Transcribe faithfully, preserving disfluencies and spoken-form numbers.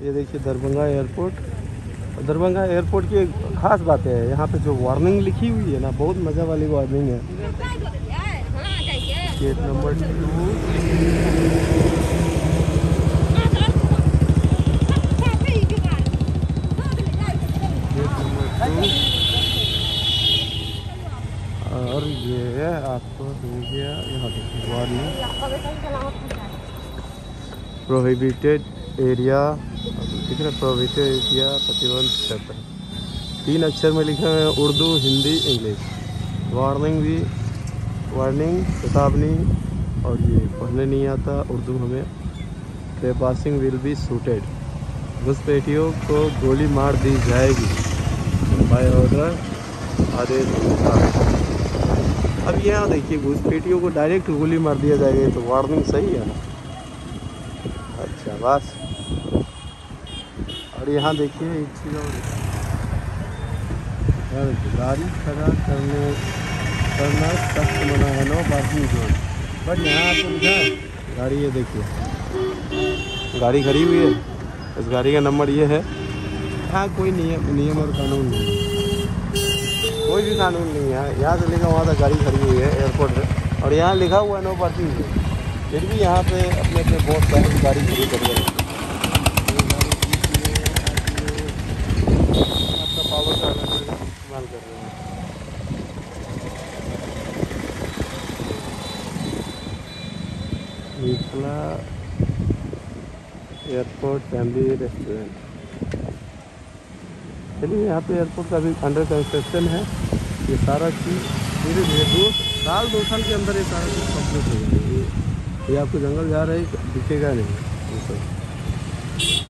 ये देखिए Darbhanga airport. Darbhanga airport की एक खास बात है, यहाँ पे जो वार्निंग लिखी हुई है ना, बहुत मज़ा वाली वार्निंग है। Gate number two, gate number two, और ये है आपको हो गया यहाँ देखिए वार्निंग, प्रोहिबिटेड एरिया, ठीक है, प्रोहिबिटेड एरिया, प्रतिबंध क्षेत्र। तीन अक्षर में लिखा है, उर्दू, हिंदी, इंग्लिश। वार्निंग भी, वार्निंग, चेतावनी, और ये पढ़ने नहीं आता उर्दू हमें। ट्रेपासिंग विल बी शूटेड, घुसपैठियों को गोली मार दी जाएगी, बाय ऑर्डर, आदेश अनुसार। अब यहाँ देखिए घुसपैठियों को डायरेक्ट गोली मार दिया जाएगा, तो वार्निंग सही है ना। अच्छा बस, और यहाँ देखिए एक चीज़ और, गाड़ी खड़ा करने करना सख्त मना है, नो पार्किंग जोन। बट यहाँ आपको लिखा है गाड़ी, ये देखिए गाड़ी खड़ी हुई है, इस गाड़ी का नंबर ये है। यहाँ कोई नियम नियम और कानून नहीं है, कोई भी कानून नहीं है। यहाँ से लिखा वहाँ तक गाड़ी खड़ी हुई है एयरपोर्ट पे, और यहाँ लिखा हुआ है नो पार्किंग जोन, फिर भी यहाँ पे अपने अपने बहुत सारी गाड़ी खड़ी कर रहे हैं। आपका पावर का अलग अलग इस्तेमाल कर रहे हैं। Mithila airport family restaurant. चलिए, यहाँ पे एयरपोर्ट का भी अंडर कंस्ट्रक्शन है। ये सारा चीज़ धीरे धीरे दो साल दो साल के अंदर ये सारा चीज़ कंप्लीट हो जाएगी। ये आपको जंगल जा रहे दिखेगा नहीं ये सब।